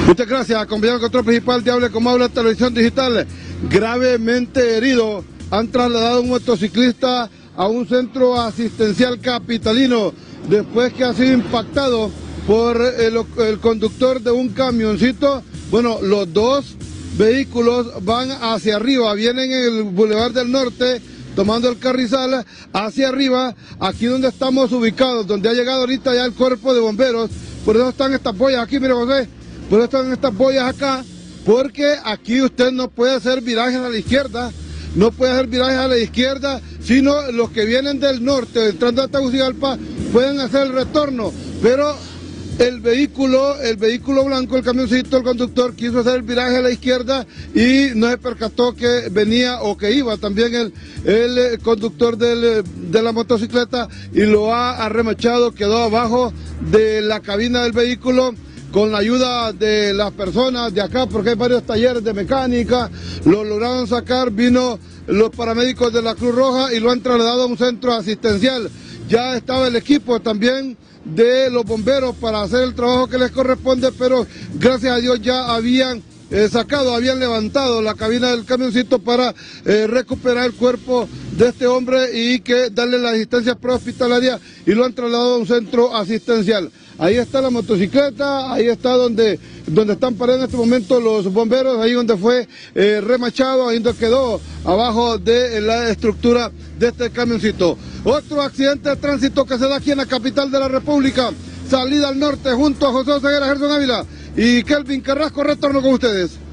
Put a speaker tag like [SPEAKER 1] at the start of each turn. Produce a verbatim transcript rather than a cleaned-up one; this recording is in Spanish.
[SPEAKER 1] Muchas gracias, compañero control principal de Hable Como Habla Televisión Digital. Gravemente herido, han trasladado a un motociclista a un centro asistencial capitalino después que ha sido impactado por el, el conductor de un camioncito. Bueno, los dos vehículos van hacia arriba, vienen en el Boulevard del Norte, tomando el Carrizal hacia arriba, aquí donde estamos ubicados, donde ha llegado ahorita ya el cuerpo de bomberos. Por eso están estas boyas aquí, mire José, por eso están estas boyas acá, porque aquí usted no puede hacer virajes a la izquierda, no puede hacer virajes a la izquierda, sino los que vienen del norte, entrando a Tegucigalpa, pueden hacer el retorno, pero el vehículo, el vehículo blanco, el camioncito, el conductor quiso hacer el viraje a la izquierda y no se percató que venía o que iba también el, el conductor del, de la motocicleta y lo ha arremechado, quedó abajo de la cabina del vehículo. Con la ayuda de las personas de acá, porque hay varios talleres de mecánica, lo lograron sacar, vino los paramédicos de la Cruz Roja y lo han trasladado a un centro asistencial. Ya estaba el equipo también de los bomberos para hacer el trabajo que les corresponde, pero gracias a Dios ya habían eh, sacado, habían levantado la cabina del camioncito para eh, recuperar el cuerpo de este hombre y que darle la asistencia prehospitalaria y lo han trasladado a un centro asistencial. Ahí está la motocicleta, ahí está donde, donde están parados en este momento los bomberos, ahí donde fue eh, remachado, ahí donde quedó abajo de la estructura de este camioncito. Otro accidente de tránsito que se da aquí en la capital de la República, salida al norte junto a José Oseguera, Gerson Ávila y Kelvin Carrasco, retorno con ustedes.